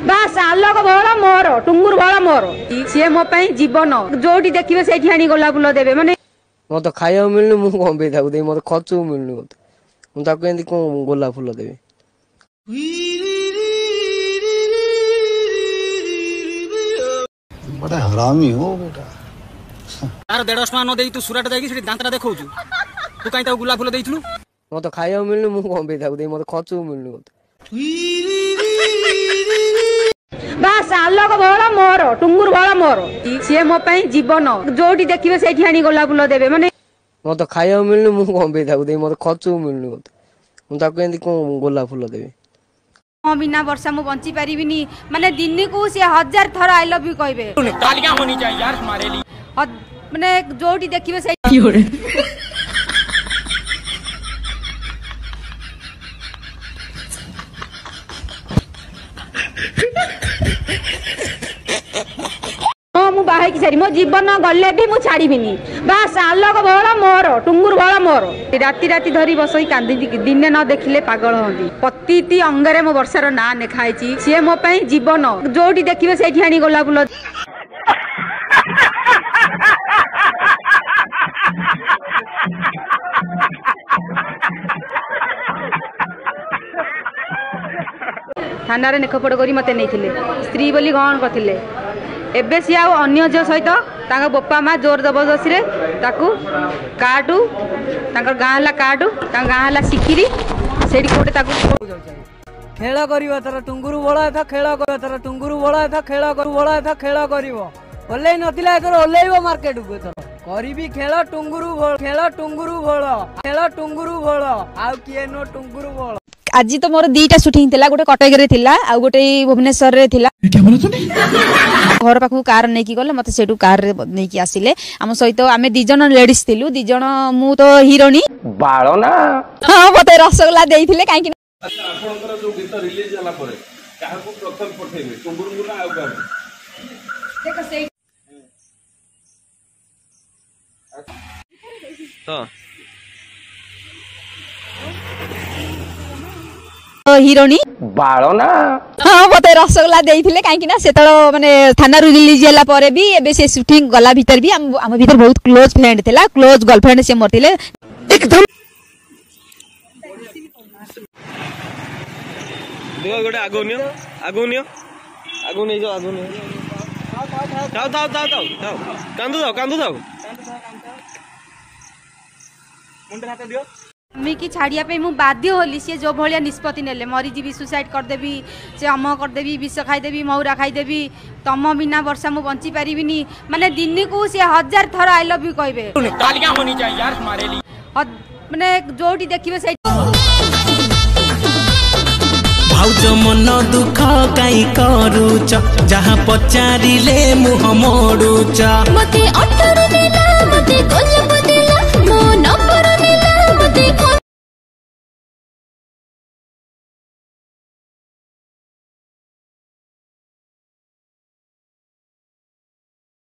बास आलोक भल मोर टुंगुर भल मोर सी मो जीवन जोटी देखिए से गोलाप फुल देवे माने मत खाया मिलनी मुझे कौन पे दे मत खर्च मिलनी मत मुझे कौन गोलाप फुल देवी बड़ा हरामी हो बेटा तार 150 टका न देई तू सुराट देकी सेठी दांतरा देखौछु तू काई ता गुलाब फुल देइथलु मत खाया मिलनी मुझे कौन पे दे मत खर्च मिलनी बास आलोक भल मोर टुंगुर भल मोर सी मो जीवन जोटी देखिए से गोलाप फुल देवे माने मत खाया मिलनी मुझे कौन पे दे मत खर्च मिलनी मुझे कौन गोलाप फुल देवी बिना वर्षा मु बंची पारिबिनी माने दिन को से 1000 थर आई लव यू कहबे तालियां होनी चाहिए यार तुम्हारे लिए माने जोटी देखिए से मु बाहे की सारी मो जीवन गले भी मु छाड़ीबिनी बास आलोक भल मोर टुंगुर भल मोर राति राति धरी बसई कांदी दिने न देखिले पागल होंदी पतिति अंगरे मो वर्षार ना नेखाइची सी मो जीवन जोटी देखिए से गोलाप फुल थाना रे नेखपड़ करी मते नहीं स्त्री बोली गहन करथिले एबे सी आउ अन्य झियो सहित तांका बोपा माँ जोर जबरदस्ती रे ताकू काटू तांकर गाँ हला काटू तांका गाँ हला सिकिरी सेठी कोटे ताकू खेल करिवो तर टुंगुरु बड़ा था खेल करिवो तर टुंगुरु बड़ा था खेल करू बड़ा था खेल करिवो ओल्लै नथिला एकर ओल्लैबो मार्केट को तर करिबी खेल टुंगुरु भळ खेल टुंगुरु भळ आउ किए नो टुंगुरु भळ आज तो मोर दीटा शूटिंग थिला गोटे कटक रे थिला आ गोटे भुवनेश्वर रे थिला घर पाखु कार नै की गले मते सेटू कार रे नै की आसिले हम सहित आमे दी जन लेडीज थिलु दी जन मु तो हीरोनी बाळ ना हां मते रसगोल्ला देइथिले काहे कि अच्छा आपनकर जो गीत रिलीज होला परे काहा को प्रथम पठेबे टुंगुरु ना आउ का देखो से तो हिरोनी बाळ ना हाँ मते रसगोल्ला देइथिले काहे कि ना सेतळ माने थाना रु रिलीज होला परे भी एबे से शूटिंग गला भीतर भी हम भीतर बहुत क्लोज फ्रेंड थिला क्लोज गर्लफ्रेंड से मरतिले एकदम देखो गोटे आगो नहीं जो आगो नहीं थाओ कांदू थाओ मुंडे हाथ दियो मी की छाड़िया पे मु बाध्य होली से जो भलिया निष्पत्ति नेले मरी जीवी सुसाइड कर देबी से अम कर देबी विष खाई देबी मौरा खाई देबी तम बिना वर्षा मु बंची पारिबिनी माने दिन को से 1000 थर आई लव यू कहबे तालियां होनी चाहिए यार तुम्हारे लिए माने जोटी देखिए से भाउज मन दुख काई करूच जहाँ पचारिले मुह मोड़ुच मते अटर देला मते गोल बदला मो नंबर